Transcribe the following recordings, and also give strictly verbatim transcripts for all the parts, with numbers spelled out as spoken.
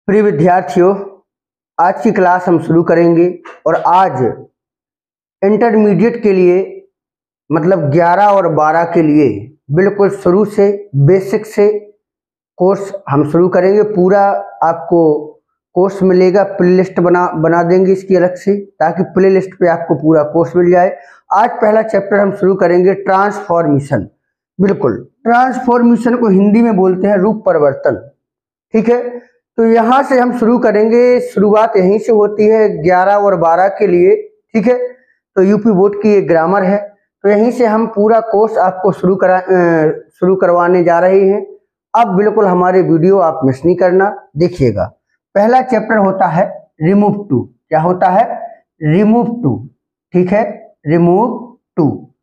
प्रिय विद्यार्थियों, आज की क्लास हम शुरू करेंगे और आज इंटरमीडिएट के लिए मतलब ग्यारह और बारह के लिए बिल्कुल शुरू से बेसिक से कोर्स हम शुरू करेंगे। पूरा आपको कोर्स मिलेगा, प्लेलिस्ट बना बना देंगे इसकी अलग से, ताकि प्लेलिस्ट पे आपको पूरा कोर्स मिल जाए। आज पहला चैप्टर हम शुरू करेंगे ट्रांसफॉर्मेशन। बिल्कुल, ट्रांसफॉर्मेशन को हिंदी में बोलते हैं रूप परिवर्तन। ठीक है, तो यहाँ से हम शुरू करेंगे। शुरुआत यहीं से होती है ग्यारह और बारह के लिए। ठीक है, तो यूपी बोर्ड की ये ग्रामर है, तो यहीं से हम पूरा कोर्स आपको शुरू करा शुरू करवाने जा रहे हैं। अब बिल्कुल हमारे वीडियो आप मिस नहीं करना, देखिएगा। पहला चैप्टर होता है रिमूव टू। क्या होता है? Remove to. ठीक है, रिमूव टू।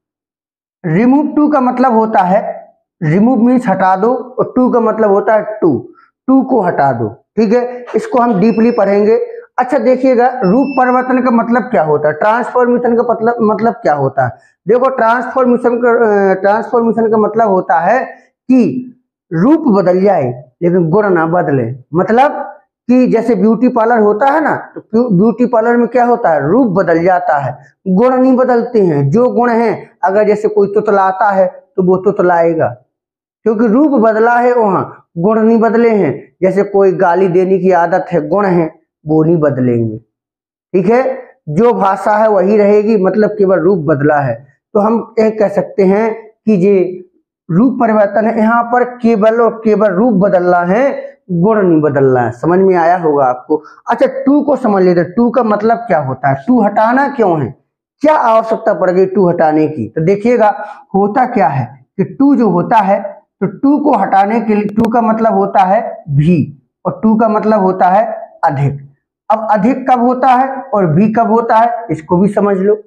रिमूव टू का मतलब होता है, रिमूव मीन्स हटा दो, और टू का मतलब होता है टू टू को हटा दो। ठीक है, इसको हम डीपली पढ़ेंगे। अच्छा देखिएगा, रूप परिवर्तन का मतलब क्या होता है, ट्रांसफॉर्मेशन का मतलब मतलब क्या होता है। देखो, ट्रांसफॉर्मेशन का ट्रांसफॉर्मेशन का मतलब होता है कि रूप बदल जाए लेकिन गुण ना बदले। मतलब कि जैसे ब्यूटी पार्लर होता है ना, तो ब्यूटी पार्लर में क्या होता है, रूप बदल जाता है, गुण नहीं बदलते हैं। जो गुण हैं, अगर जैसे कोई तुतलाता है तो वो तुतलाएगा, क्योंकि रूप बदला है, वहां गुण नहीं बदले हैं। जैसे कोई गाली देने की आदत है, गुण है, वो नहीं बदलेंगे। ठीक है, जो भाषा है वही रहेगी, मतलब केवल रूप बदला है। तो हम यह कह सकते हैं कि ये रूप परिवर्तन है। यहाँ पर केवल और केवल रूप बदलना है, गुण नहीं बदलना है। समझ में आया होगा आपको। अच्छा, टू को समझ लेते। टू का मतलब क्या होता है, टू हटाना क्यों है, क्या आवश्यकता पड़ गई टू हटाने की। तो देखिएगा, होता क्या है कि टू जो होता है, तो टू को हटाने के लिए, टू का मतलब होता है भी, और टू का मतलब होता है अधिक। अब अधिक कब होता है और भी कब होता है, इसको भी समझ लो।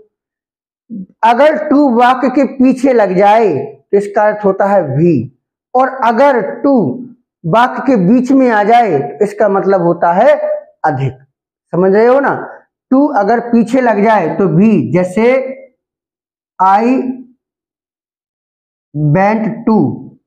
अगर टू वाक्य के पीछे लग जाए तो इसका अर्थ होता है भी, और अगर टू वाक्य के बीच में आ जाए तो इसका मतलब होता है अधिक। समझ रहे हो ना। टू अगर पीछे लग जाए तो भी, जैसे I went to,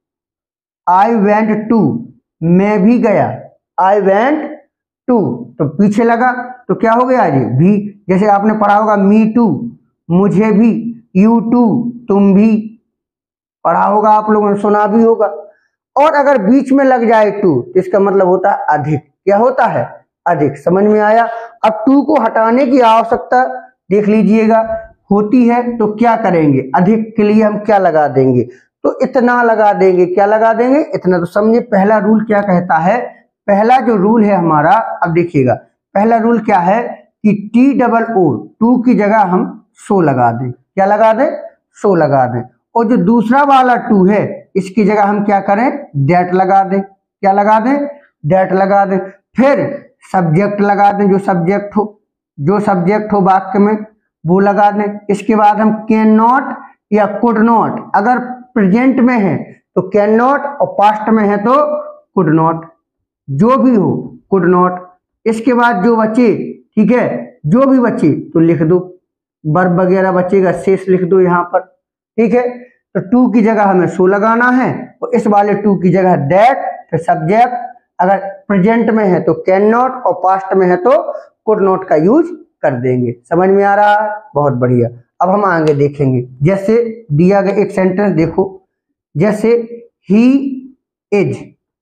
I went to, मैं भी गया, आई वेंट टू, तो पीछे लगा तो क्या हो गया जी, भी। जैसे आपने पढ़ा होगा मी टू, मुझे भी, यू टू, तुम भी, पढ़ा होगा आप लोगों ने, सुना भी होगा। और अगर बीच में लग जाए टू तो इसका मतलब होता है अधिक। क्या होता है? अधिक। समझ में आया। अब टू को हटाने की आवश्यकता देख लीजिएगा होती है, तो क्या करेंगे, अधिक के लिए हम क्या लगा देंगे, तो इतना लगा देंगे। क्या लगा देंगे? इतना। तो समझे पहला रूल क्या कहता है। पहला जो रूल है हमारा, अब देखिएगा, पहला रूल क्या है कि टी डबल ओ, टू की जगह हम सो लगा दें। क्या लगा दें? सो लगा दें। और जो दूसरा वाला टू है, इसकी जगह हम क्या करें, दैट लगा दें। क्या लगा दें? दैट लगा दें। फिर सब्जेक्ट लगा दें, जो सब्जेक्ट हो, जो सब्जेक्ट हो वाक्य में वो लगा दें। इसके बाद हम कैन नॉट या कुड नॉट, अगर प्रेजेंट में है तो कैन नॉट, और पास्ट में है तो कुड नॉट, जो भी हो कुड नॉट। इसके बाद जो बचे, ठीक है, जो भी बचे तो लिख दो, वर्ब वगैरह बचेगा, शेष लिख दो यहाँ पर। ठीक है, तो टू की जगह हमें सो लगाना है, और इस वाले टू की जगह दैट। फिर सब्जेक्ट, अगर प्रेजेंट में है तो कैन नॉट, और पास्ट में है तो कुड नॉट का यूज कर देंगे। समझ में आ रहा है? बहुत बढ़िया। अब हम आगे देखेंगे। जैसे दिया गया एक सेंटेंस देखो, जैसे he is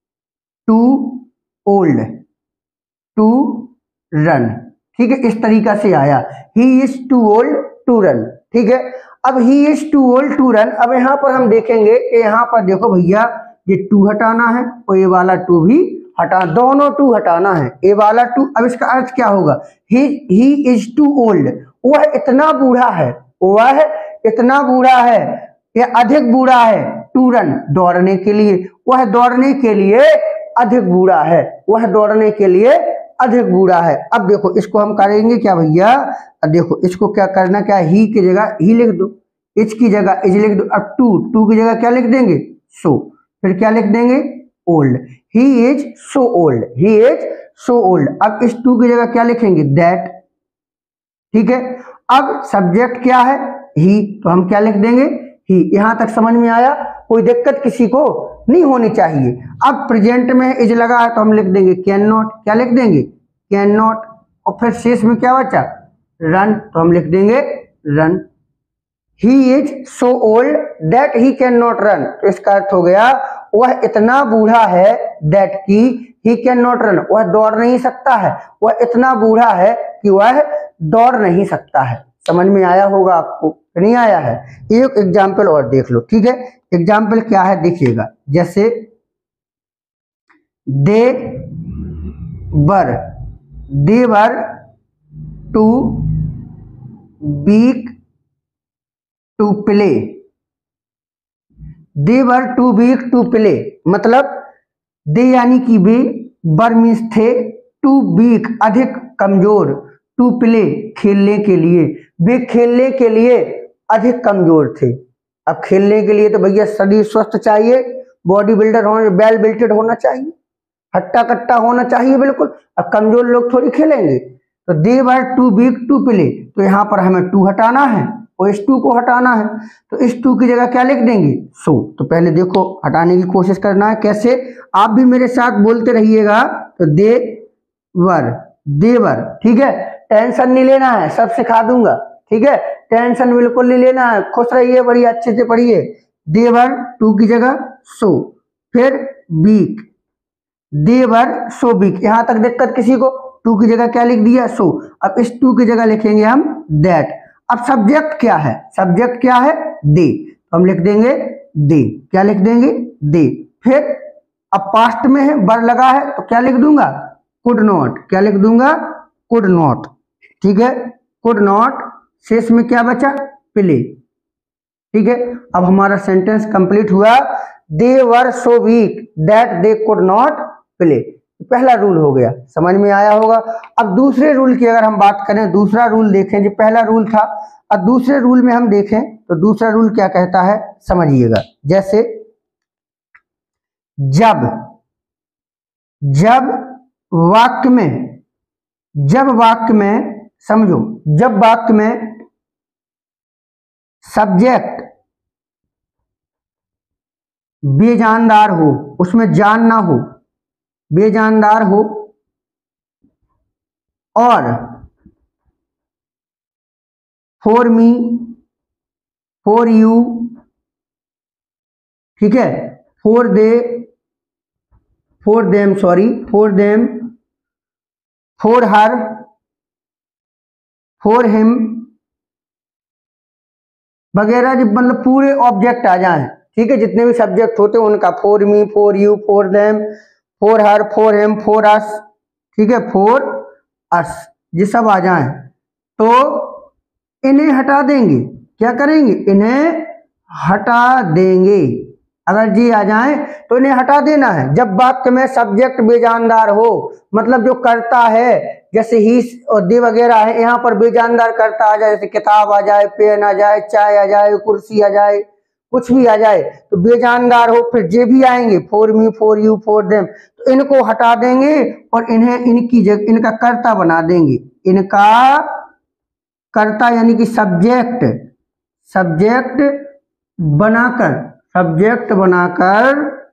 too old to run. ठीक है, इस तरीका से आया, he is too old to run. ठीक है, अब he is too old to run. अब यहाँ पर हम देखेंगे कि यहाँ पर देखो भैया, ये टू हटाना है और ये वाला टू भी हटा, दोनों टू हटाना है, ये वाला टू। अब इसका अर्थ क्या होगा, he he is too old, वह इतना बूढ़ा है, वह इतना बूढ़ा है, या अधिक बूढ़ा है, टू रन, दौड़ने के लिए, वह दौड़ने के लिए अधिक बूढ़ा है, वह दौड़ने के लिए अधिक बूढ़ा है। अब देखो, इसको हम करेंगे क्या भैया, देखो इसको क्या करना, क्या ही की जगह ही लिख दो, इच की जगह इज लिख दो। अब टू, टू की जगह क्या लिख देंगे, सो। फिर क्या लिख देंगे, old, he is so old, he is so old. अब इस टू की जगह क्या लिखेंगे, दैट। ठीक है, अब सब्जेक्ट क्या है, ही, तो हम क्या लिख देंगे, ही। यहां तक समझ में आया। कोई दिक्कत किसी को नहीं होनी चाहिए। अब प्रेजेंट में इज लगा है तो हम लिख देंगे कैन नॉट, क्या लिख देंगे कैन नॉट, और फिर शेष में क्या बचा रन, तो हम लिख देंगे run. He is so old that he can not run, तो इसका अर्थ हो गया वह इतना बूढ़ा है दैट की ही कैन नॉट रन, वह दौड़ नहीं सकता है, वह इतना बूढ़ा है कि वह दौड़ नहीं सकता है। समझ में आया होगा आपको, नहीं आया है? एक एग्जाम्पल और देख लो, ठीक है। एग्जाम्पल क्या है देखिएगा, जैसे they were they were too weak to play, they were too weak to play, मतलब दे यानी कि वे, वर मीन्स थे, टू बीक अधिक कमजोर, टू प्ले खेलने के लिए, वे खेलने के लिए अधिक कमजोर थे। अब खेलने के लिए तो भैया शरीर स्वस्थ चाहिए, बॉडी बिल्डर होना, वेल बिल्टेड होना चाहिए, हट्टा कट्टा होना चाहिए बिल्कुल। अब कमजोर लोग थोड़ी खेलेंगे। तो they were too weak to play, तो यहाँ पर हमें टू हटाना है और इस टू को हटाना है, तो इस टू की जगह क्या लिख देंगे सो। तो पहले देखो हटाने की कोशिश करना है, कैसे आप भी मेरे साथ बोलते रहिएगा। तो दे वर दे वर, ठीक है, टेंशन नहीं लेना है, सब सिखा दूंगा, ठीक है, टेंशन बिल्कुल नहीं लेना है, खुश रहिए, बड़ी अच्छे से पढ़िए। दे वर टू की जगह सो, फिर beak, they were so beak, यहां तक दिक्कत किसी को, टू की जगह क्या लिख दिया सो। अब इस टू की जगह लिखेंगे हम दैट। अब सब्जेक्ट क्या है, सब्जेक्ट क्या है दे, तो हम लिख देंगे दे, क्या लिख देंगे दे। फिर अब पास्ट में है, वर लगा है, तो क्या लिख दूंगा कुड नॉट, क्या लिख दूंगा कुड नॉट, ठीक है, कुड नॉट। शेष में क्या बचा प्ले, ठीक है। अब हमारा सेंटेंस कंप्लीट हुआ, they were so weak that they could not play, पहला रूल हो गया, समझ में आया होगा। अब दूसरे रूल की अगर हम बात करें, दूसरा रूल देखें, जो पहला रूल था, अब दूसरे रूल में हम देखें तो दूसरा रूल क्या कहता है समझिएगा। जैसे जब जब वाक्य में जब वाक्य में समझो, जब वाक्य में सब्जेक्ट बेजानदार हो, उसमें जान ना हो, बेजानदार हो, और फॉर मी, फॉर यू, ठीक है, for they, for them, sorry for them, for her, for him वगैरह, जब मतलब पूरे ऑब्जेक्ट आ जाएं, ठीक है, जितने भी सब्जेक्ट होते हैं उनका, for me, for you, for them, for her, for him, for us, ठीक है, फॉर अस, ये सब आ जाएं तो इन्हें हटा देंगे। क्या करेंगे, इन्हें हटा देंगे। अगर जी आ जाए तो इन्हें हटा देना है। जब वाक्य में सब्जेक्ट बेजानदार हो, मतलब जो करता है, जैसे ही और दे वगैरह है, यहाँ पर बेजानदार करता आ जाए, जैसे किताब आ जाए, पेन आ जाए, चाय आ जाए, कुर्सी आ जाए, कुछ भी आ जाए, तो बेजानदार हो, फिर जे भी आएंगे, for me, for you, for them, तो इनको हटा देंगे और इन्हें इनकी जगह इनका कर्ता बना देंगे। इनका कर्ता यानी कि सब्जेक्ट सब्जेक्ट बनाकर सब्जेक्ट बनाकर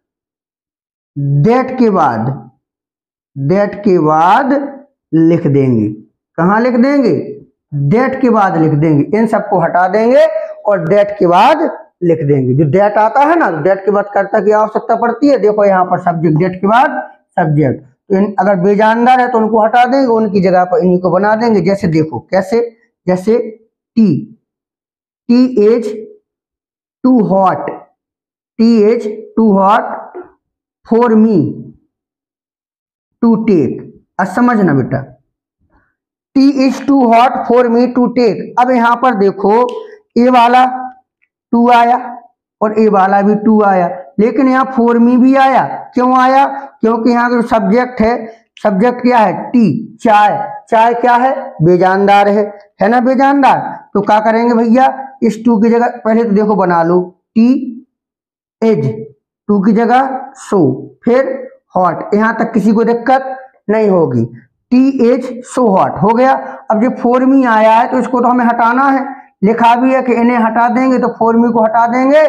दैट के बाद दैट के बाद लिख देंगे। कहाँ लिख देंगे, दैट के बाद लिख देंगे। इन सबको हटा देंगे और दैट के बाद लिख देंगे। जो दैट आता है ना, दैट के बाद कर्ता की आवश्यकता पड़ती है। देखो यहाँ पर सब्जेक्ट, दैट के बाद सब्जेक्ट, तो इन अगर बेजानदार है तो उनको हटा देंगे, उनकी जगह पर इन्हीं को बना देंगे। जैसे देखो कैसे, जैसे tea tea is too hot, tea is too hot for me to take. अब समझना बेटा, tea is too hot for me to take. अब यहां पर देखो ए वाला टू आया और ए वाला भी टू आया, लेकिन यहाँ फॉर मी भी आया। क्यों आया, क्योंकि यहाँ का सब्जेक्ट है, सब्जेक्ट क्या है टी, चाय। चाय क्या है, बेजानदार है, है ना बेजानदार। तो क्या करेंगे भैया, इस टू की जगह पहले तो देखो बना लो, टी एज, टू की जगह सो, फिर हॉट। यहां तक किसी को दिक्कत नहीं होगी, टी एज सो हॉट हो गया। अब जो फॉर मी आया है तो इसको तो हमें हटाना है, लिखा भी है कि इन्हें हटा देंगे, तो फॉर मी को हटा देंगे,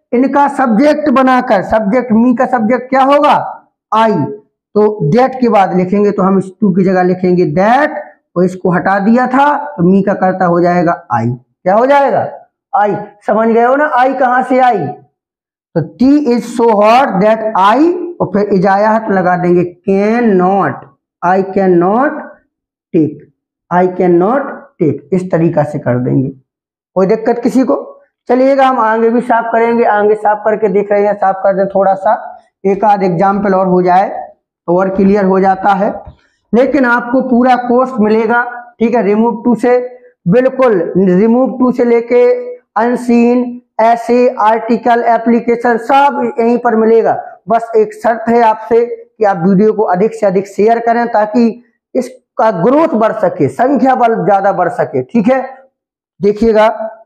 इनका सब्जेक्ट बनाकर, सब्जेक्ट मी का सब्जेक्ट क्या होगा, आई, तो दैट के बाद लिखेंगे तो हम इस टू की जगह लिखेंगे दैट, और इसको हटा दिया था तो मी का करता हो जाएगा आई। क्या हो जाएगा, आई। समझ गए हो ना आई कहां से आई। तो tea is so hot that I, और फिर इज आया है तो लगा देंगे can not, I can not take, I can not take. इस तरीका से कर देंगे, कोई दिक्कत किसी को। चलिएगा हम आगे भी साफ करेंगे, आगे साफ करके देख रहे हैं, साफ कर दें थोड़ा सा, एक आध एग्जाम्पल और हो जाए तो और क्लियर हो जाता है। लेकिन आपको पूरा कोर्स मिलेगा, ठीक है, रिमूव टू से, बिल्कुल रिमूव टू से लेके अनसीन, ऐसे, आर्टिकल, एप्लीकेशन सब यहीं पर मिलेगा। बस एक शर्त है आपसे कि आप वीडियो को अधिक से अधिक शेयर करें ताकि इसका ग्रोथ बढ़ सके, संख्या बल ज्यादा बढ़ सके, ठीक है। देखिएगा,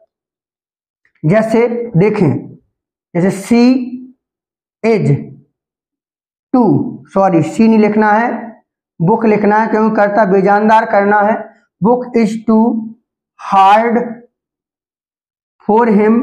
जैसे देखें, जैसे she is to, sorry she नहीं लिखना है, बुक लिखना है क्योंकि कर्ता बेजानदार करना है। Book is too hard for him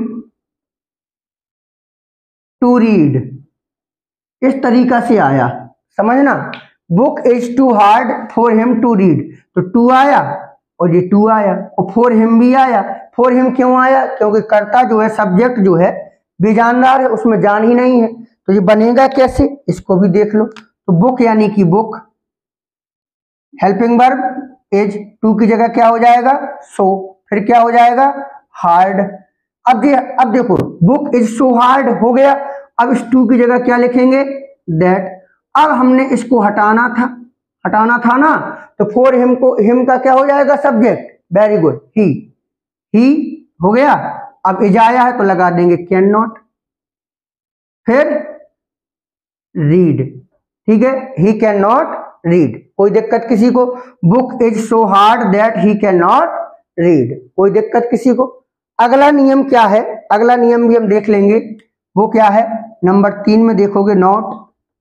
to read, इस तरीका से आया, समझना। Book is too hard for him to read, तो टू आया और ये टू आया, और फॉर हिम भी आया। फॉर हिम क्यों आया, क्योंकि कर्ता जो है, सब्जेक्ट जो है बेजानदार है, उसमें जान ही नहीं है, तो ये बनेगा कैसे, इसको भी देख लो। तो बुक यानी कि book, helping verb is, to की जगह क्या हो जाएगा, सो, फिर क्या हो जाएगा, हार्ड। अब दे, अब देखो, बुक इज सो हार्ड हो गया, अब इस टू की जगह क्या लिखेंगे, दैट। अब हमने इसको हटाना था, हटाना था ना, तो फोर हिम को, हिम का क्या हो जाएगा, subject, very good, he, he हो गया। अब इज आया है तो लगा देंगे कैन नॉट, फिर रीड, ठीक है, ही कैन नॉट रीड, कोई दिक्कत किसी को। Book is so hard that he can not read, कोई दिक्कत किसी को। अगला नियम क्या है, अगला नियम भी हम देख लेंगे, वो क्या है, नंबर तीन में देखोगे, नॉट।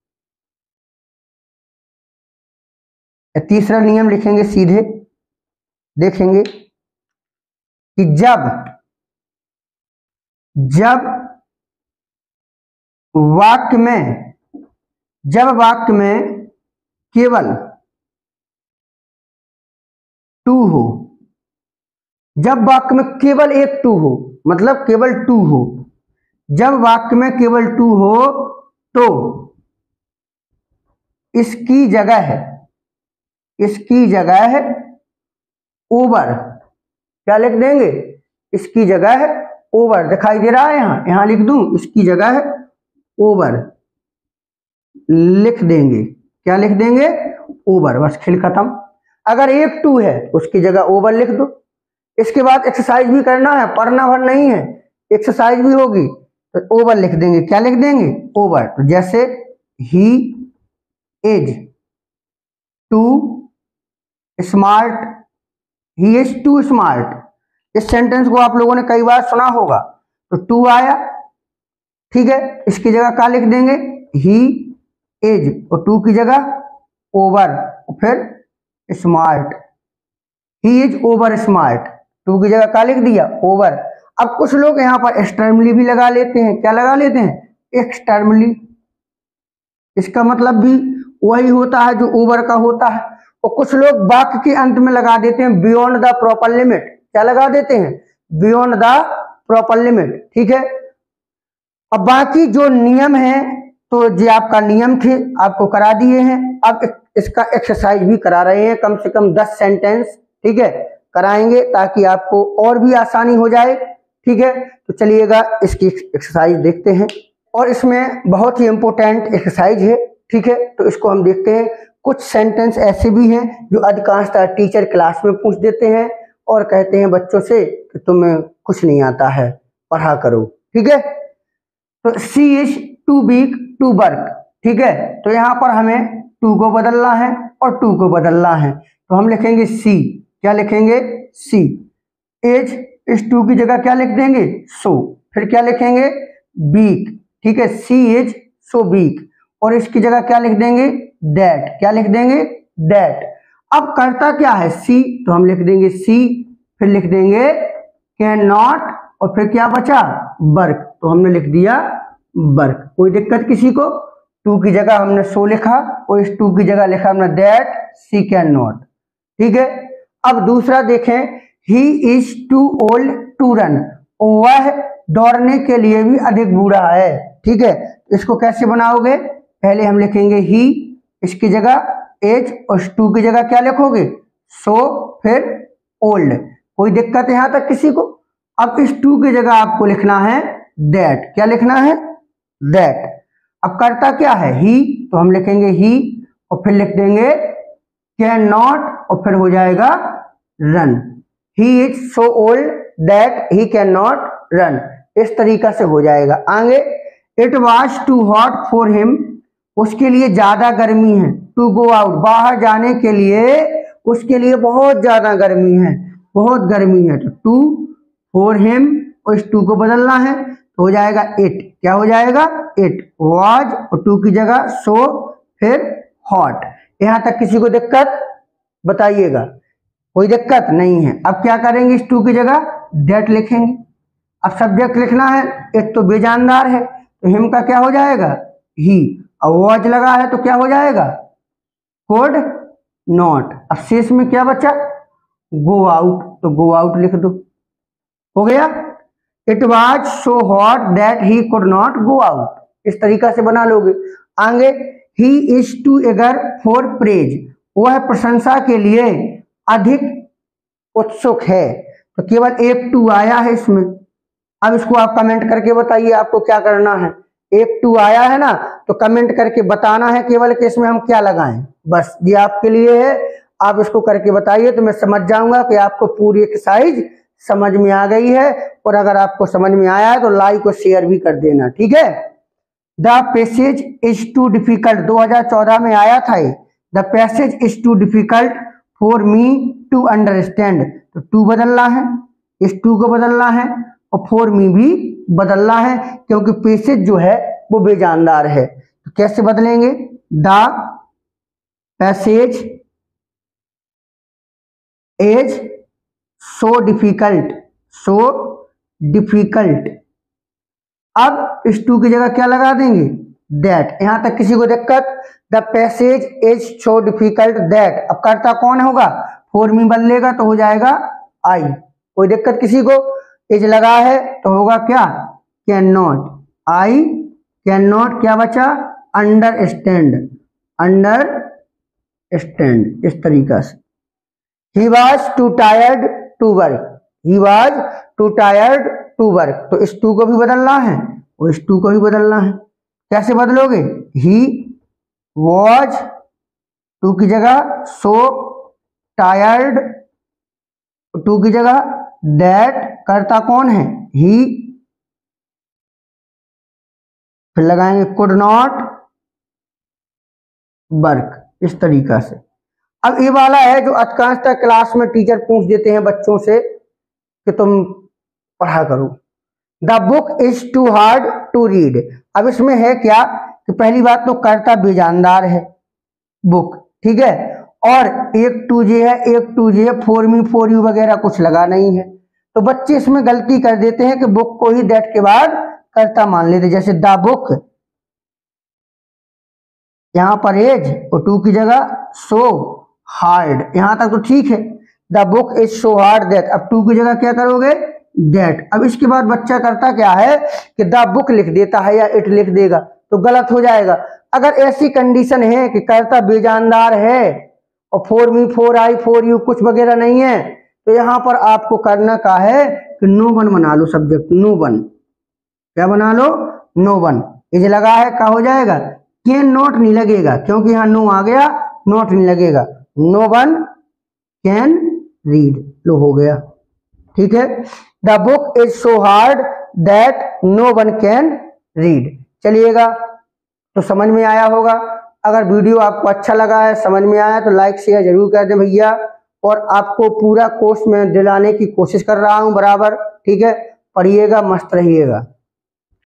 तीसरा नियम लिखेंगे, सीधे देखेंगे कि जब जब वाक्य में जब वाक्य में केवल टू हो, जब वाक्य में केवल एक टू हो, मतलब केवल टू हो, जब वाक्य में केवल टू हो तो इसकी जगह है, इसकी जगह है ओवर, क्या लिख देंगे, इसकी जगह है ओवर, दिखाई दे रहा है यहां, यहां लिख दूं, इसकी जगह है ओवर, लिख देंगे, क्या लिख देंगे, ओवर, बस खेल खत्म। अगर एक टू है उसकी जगह ओवर लिख दो। इसके बाद एक्सरसाइज भी करना है, पढ़ना भर नहीं है, एक्सरसाइज भी होगी, तो ओवर लिख देंगे, क्या लिख देंगे, ओवर। तो जैसे he is too smart, he is too smart, इस सेंटेंस को आप लोगों ने कई बार सुना होगा। तो टू आया, ठीक है, इसकी जगह क्या लिख देंगे, ही इज, और टू की जगह ओवर, फिर smart, he is over smart, to की जगह क्या लिख दिया, ओवर। अब कुछ लोग यहाँ पर एक्सटर्मली भी लगा लेते हैं, क्या लगा लेते हैं, एक्सटर्मली, इसका मतलब भी वही होता है जो ओवर का होता है। और कुछ लोग वाक्य के अंत में लगा देते हैं बियॉन्ड द प्रॉपर लिमिट, क्या लगा देते हैं, बियॉन्ड द प्रॉपर लिमिट, ठीक है। अब बाकी जो नियम है, तो ये आपका नियम थे, आपको करा दिए हैं। अब इसका एक्सरसाइज भी करा रहे हैं, कम से कम दस सेंटेंस, ठीक है, कराएंगे ताकि आपको और भी आसानी हो जाए, ठीक है। तो चलिएगा इसकी एक्सरसाइज देखते हैं, और इसमें बहुत ही इंपॉर्टेंट एक्सरसाइज है, ठीक है। तो इसको हम देखते हैं। कुछ सेंटेंस ऐसे भी हैं जो अधिकांशतः टीचर क्लास में पूछ देते हैं और कहते हैं बच्चों से कि तुम्हें कुछ नहीं आता है, पढ़ा करो, ठीक है। तो she is too weak to work, ठीक है, तो यहाँ पर हमें टू को बदलना है और टू को बदलना है, तो हम लिखेंगे सी, क्या लिखेंगे, सी। एज इस टू की जगह क्या लिख देंगे, सो, फिर क्या लिखेंगे, वीक, ठीक है, सी इज सो वीक, और इसकी जगह क्या लिख देंगे, दैट, क्या लिख देंगे, दैट। अब करता क्या है, सी, तो हम लिख देंगे सी, फिर लिख देंगे कैन नॉट, और फिर क्या बचा, वर्क, तो हमने लिख दिया वर्क। कोई दिक्कत किसी को? टू की जगह हमने सो लिखा और इस टू की जगह लिखा हमने दैट शी कैन नॉट। ठीक है, अब दूसरा देखें, he is too old to run, वह दौड़ने के लिए भी अधिक बूढ़ा है। ठीक है, इसको कैसे बनाओगे? पहले हम लिखेंगे ही, इसकी जगह एज और टू की जगह क्या लिखोगे? सो, फिर ओल्ड। कोई दिक्कत है यहां तक किसी को? अब इस टू की जगह आपको लिखना है दैट। क्या लिखना है? दैट। अब करता क्या है? ही, तो हम लिखेंगे ही और फिर लिख देंगे कैन नॉट और फिर हो जाएगा run. He is so old that he can not run. इस तरीका से हो जाएगा। आगे, it was too hot for him, उसके लिए ज्यादा गर्मी है। टू गो आउट, बाहर जाने के लिए उसके लिए बहुत ज्यादा गर्मी है, बहुत गर्मी है। तो टू फॉर हिम और इस टू को बदलना है तो हो जाएगा इट। क्या हो जाएगा? इट वॉज और टू की जगह सो, फिर हॉट। यहां तक किसी को दिक्कत? बताइएगा। कोई दिक्कत नहीं है। अब क्या करेंगे? इस टू की जगह दैट लिखेंगे। अब सब्जेक्ट लिखना है, इट तो बेजानदार है तो हिम का क्या हो जाएगा? ही। और वॉच लगा है तो क्या हो जाएगा? Could not. अब शेष में क्या बचा? गो आउट, तो गो आउट लिख दो। हो गया। It was so hot that he could not go out. इस तरीका से बना लोगे। आगे, he is too eager for praise, वह प्रशंसा के लिए अधिक उत्सुक है। तो केवल एक टू आया है इसमें। अब इसको आप कमेंट करके बताइए आपको क्या करना है। एक टू आया है ना, तो कमेंट करके बताना है केवल कि इसमें हम क्या लगाएं। बस ये आपके लिए है, आप इसको करके बताइए तो मैं समझ जाऊंगा कि आपको पूरी एक्सरसाइज समझ में आ गई है। और अगर आपको समझ में आया है तो लाइक और शेयर भी कर देना। ठीक है। The passage is too difficult, दो हज़ार चौदह में आया था ये। The passage is too difficult for me to understand, तो टू बदलना है, इस टू को बदलना है और फॉर मी भी बदलना है क्योंकि पैसेज जो है वो बेजानदार है। तो कैसे बदलेंगे? The passage is so difficult, so difficult. अब इस टू की जगह क्या लगा देंगे? दैट। यहां तक किसी को दिक्कत? The passage is so difficult that. अब करता कौन होगा? फॉर मी बदलेगा तो हो जाएगा आई। कोई दिक्कत किसी को? इज लगा है तो होगा क्या? Can not. I can not, क्या बचा? Understand, understand. इस तरीका से। He was too tired to work, he was too tired to work. तो इस टू को भी बदलना है और इस टू को भी बदलना है। कैसे बदलोगे? ही वॉज, टू की जगह सो टायर्ड, टू की जगह दैट, करता कौन है? ही, फिर लगाएंगे कुड नॉट वर्क। इस तरीका से। अब ये वाला है जो अधिकांशतः क्लास में टीचर पूछ देते हैं बच्चों से कि तुम पढ़ा करो। The book is too hard to read. अब इसमें है क्या कि पहली बात तो कर्ता बेजानदार है, बुक। ठीक है। और एक टू जे है, एक टू जे है, फोर मी फोर यू वगैरह कुछ लगा नहीं है। तो बच्चे इसमें गलती कर देते हैं कि बुक को ही दैट के बाद कर्ता मान लेते। जैसे द बुक, यहां पर एज और टू की जगह सो हार्ड। यहां तक तो ठीक है। The book is so hard that. अब टू की जगह क्या करोगे? दैट। अब इसके बाद बच्चा करता क्या है कि द बुक लिख देता है या इट लिख देगा, तो गलत हो जाएगा। अगर ऐसी कंडीशन है कि कर्ता बेजानदार है और for me for I for you कुछ वगैरह नहीं है, तो यहां पर आपको करना का है कि नो वन बना लो सब्जेक्ट। नो वन, क्या बना लो? No one. इज लगा है, क्या हो जाएगा? कैन नॉट नहीं लगेगा क्योंकि यहां नो आ गया, नॉट नहीं लगेगा। नो वन कैन रीड, लो हो गया। ठीक है। The book is so hard that no one can read. चलिएगा, तो समझ में आया होगा। अगर वीडियो आपको अच्छा लगा है, समझ में आया तो लाइक शेयर जरूर कर दें भैया। और आपको पूरा कोर्स में दिलाने की कोशिश कर रहा हूं बराबर। ठीक है, पढ़िएगा, मस्त रहिएगा।